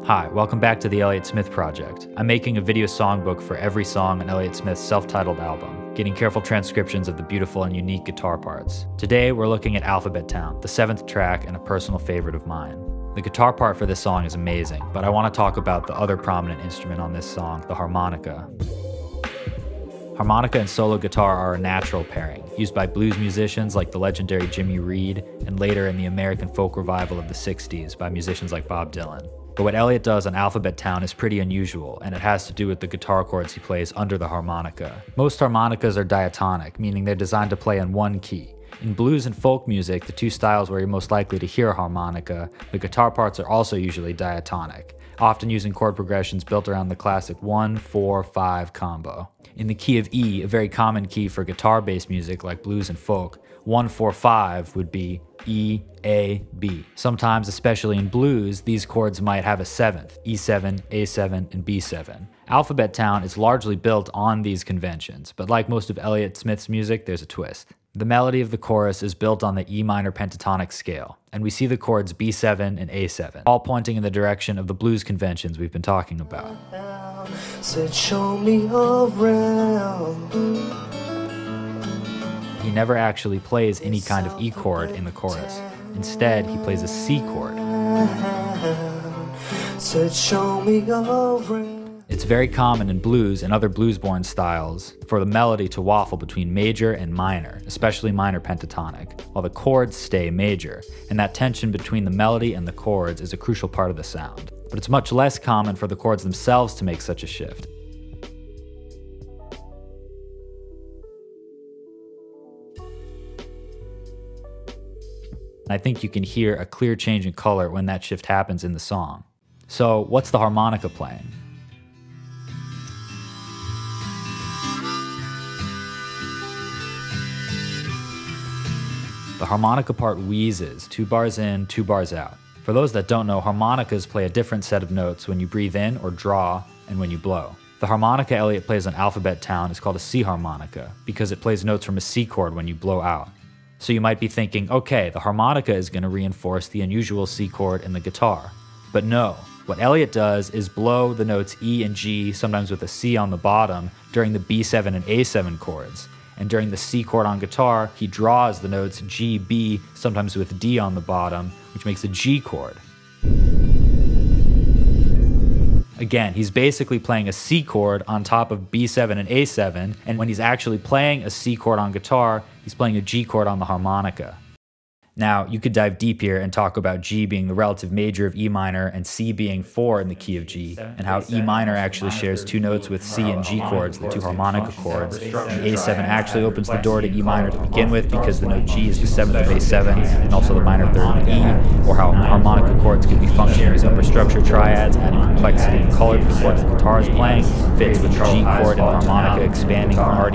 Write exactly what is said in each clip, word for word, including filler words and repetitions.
Hi, welcome back to the Elliott Smith Project. I'm making a video songbook for every song on Elliott Smith's self-titled album, getting careful transcriptions of the beautiful and unique guitar parts. Today, we're looking at Alphabet Town, the seventh track and a personal favorite of mine. The guitar part for this song is amazing, but I want to talk about the other prominent instrument on this song, the harmonica. Harmonica and solo guitar are a natural pairing, used by blues musicians like the legendary Jimmy Reed, and later in the American folk revival of the sixties by musicians like Bob Dylan. But what Elliott does on Alphabet Town is pretty unusual, and it has to do with the guitar chords he plays under the harmonica. Most harmonicas are diatonic, meaning they're designed to play in one key. In blues and folk music, the two styles where you're most likely to hear a harmonica, the guitar parts are also usually diatonic, often using chord progressions built around the classic one four five combo. In the key of E, a very common key for guitar-based music like blues and folk, one four five would be E, A, B. Sometimes, especially in blues, these chords might have a seventh, E seven, A seven, and B seven. Alphabet Town is largely built on these conventions, but like most of Elliott Smith's music, there's a twist. The melody of the chorus is built on the E minor pentatonic scale, and we see the chords B seven and A seven, all pointing in the direction of the blues conventions we've been talking about. Said, show me around. He never actually plays any kind of E chord in the chorus. Instead, he plays a C chord. Said, show me around. It's very common in blues and other blues-born styles for the melody to waffle between major and minor, especially minor pentatonic, while the chords stay major, and that tension between the melody and the chords is a crucial part of the sound. But it's much less common for the chords themselves to make such a shift. And I think you can hear a clear change in color when that shift happens in the song. So, what's the harmonica playing? The harmonica part wheezes, two bars in, two bars out. For those that don't know, harmonicas play a different set of notes when you breathe in or draw and when you blow. The harmonica Elliott plays on Alphabet Town is called a C harmonica because it plays notes from a C chord when you blow out. So you might be thinking, okay, the harmonica is going to reinforce the unusual C chord in the guitar. But no, what Elliott does is blow the notes E and G, sometimes with a C on the bottom, during the B seven and A seven chords. And during the C chord on guitar, he draws the notes G, B, sometimes with D on the bottom, which makes a G chord. Again, he's basically playing a C chord on top of B seven and A seven, and when he's actually playing a C chord on guitar, he's playing a G chord on the harmonica. Now, you could dive deep here and talk about G being the relative major of E minor and C being four in the key of G, and how E minor actually shares two notes with C and G chords, the two harmonica chords, and A seven actually opens the door to E minor to begin with because the note G is the seventh of A seven and also the minor third of E, or how harmonica chords could be functioning as upper structure triads, adding complexity and color to the chords the guitar is playing, fits with the G chord and the harmonica expanding the already.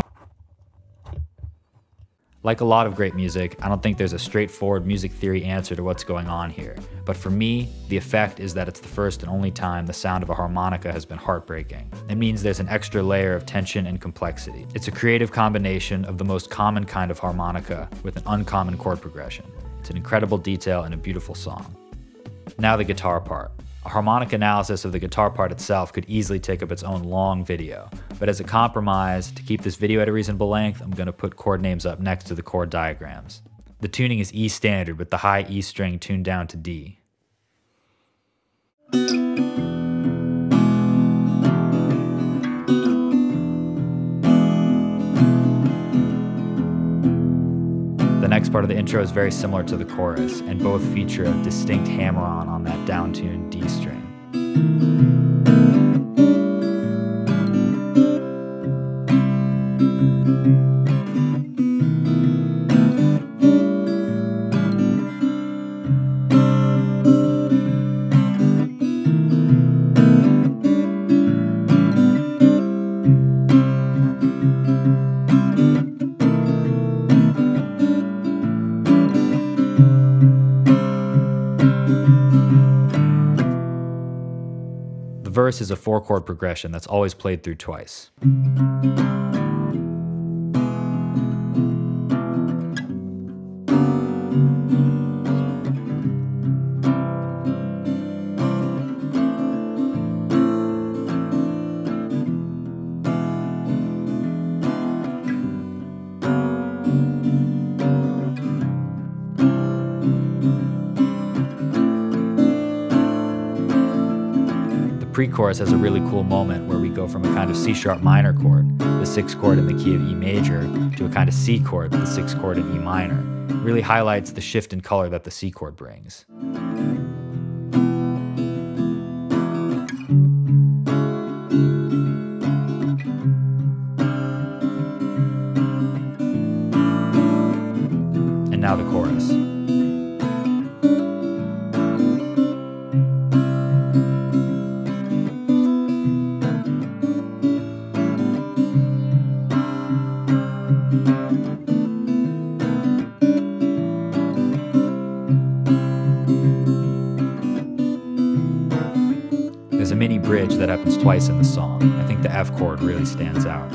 Like a lot of great music, I don't think there's a straightforward music theory answer to what's going on here. But for me, the effect is that it's the first and only time the sound of a harmonica has been heartbreaking. It means there's an extra layer of tension and complexity. It's a creative combination of the most common kind of harmonica with an uncommon chord progression. It's an incredible detail and a beautiful song. Now the guitar part. A harmonic analysis of the guitar part itself could easily take up its own long video, but as a compromise, to keep this video at a reasonable length, I'm going to put chord names up next to the chord diagrams. The tuning is E standard with the high E string tuned down to D. The next part of the intro is very similar to the chorus, and both feature a distinct hammer-on on that down-tuned D string. The verse is a four-chord progression that's always played through twice. pre-chorus has a really cool moment where we go from a kind of C sharp minor chord, the sixth chord in the key of E major, to a kind of C chord, the sixth chord in E minor. It really highlights the shift in color that the C chord brings. And now the chorus. There's a mini bridge that happens twice in the song. I think the F chord really stands out.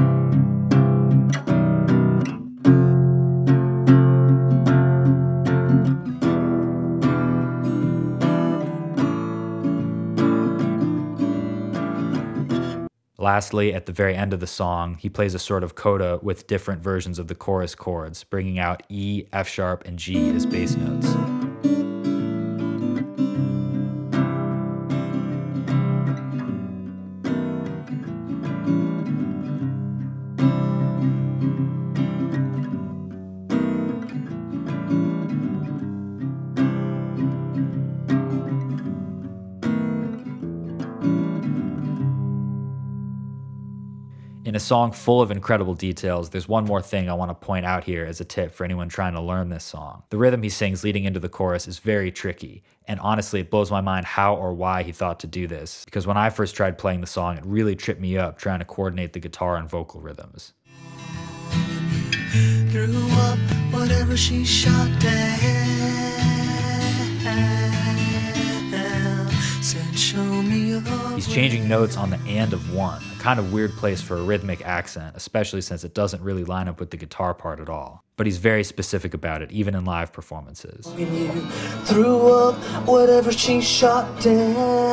Lastly, at the very end of the song, he plays a sort of coda with different versions of the chorus chords, bringing out E, F sharp, and G as bass notes. In a song full of incredible details, there's one more thing I want to point out here as a tip for anyone trying to learn this song. The rhythm he sings leading into the chorus is very tricky, and honestly it blows my mind how or why he thought to do this, because when I first tried playing the song it really tripped me up trying to coordinate the guitar and vocal rhythms. Threw up whatever she shot down. Said, show me your He's changing notes on the and of one, a kind of weird place for a rhythmic accent, especially since it doesn't really line up with the guitar part at all. But he's very specific about it, even in live performances. When you threw up whatever she shot down.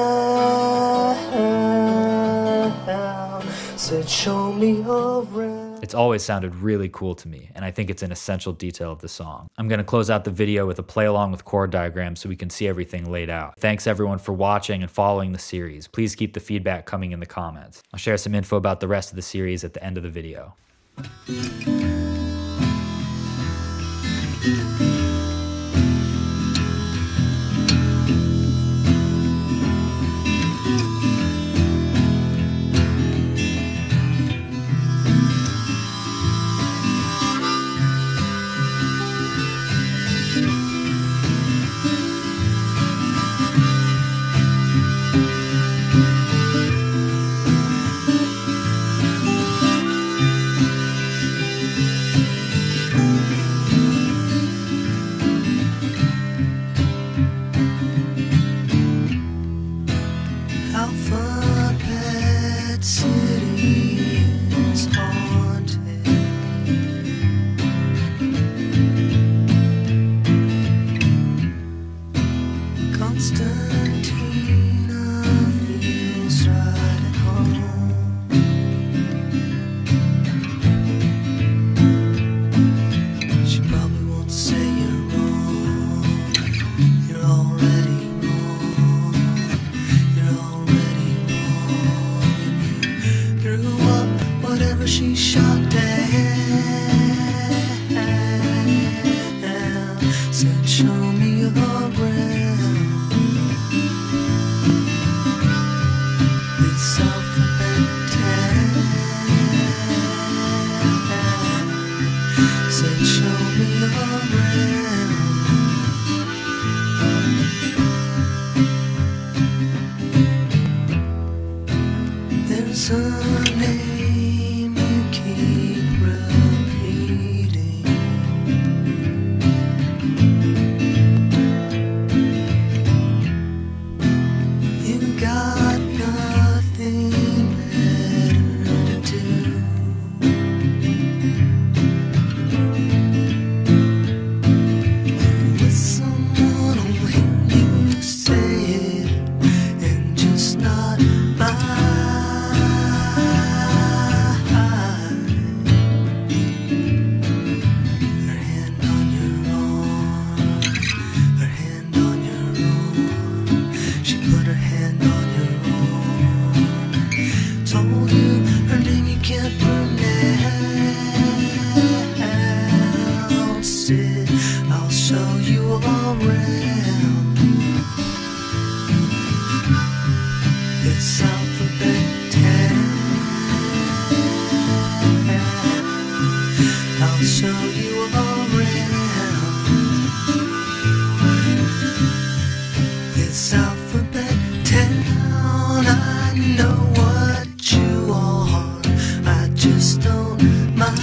Said, show me around. It's always sounded really cool to me, and I think it's an essential detail of the song. I'm going to close out the video with a play along with chord diagrams so we can see everything laid out. Thanks everyone for watching and following the series. Please keep the feedback coming in the comments. I'll share some info about the rest of the series at the end of the video. She shot down. Said, show me around. This alphabet town. Said, show me around. There's a name keep repeating. You've got nothing better to do. With someone who'll hear you say it and just not buy. this alphabet town. I know what you are, I just don't mind.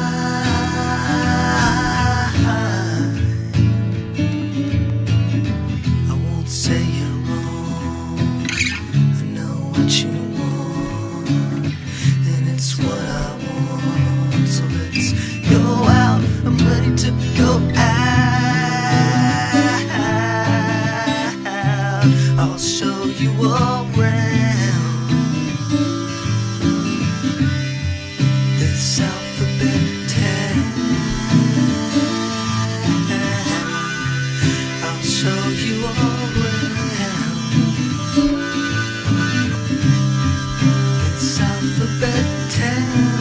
I won't say you're wrong, I know what you want, and it's what I want. So let's go out, I'm ready to go out. I'll show you around this alphabet town. I'll show you around this alphabet town.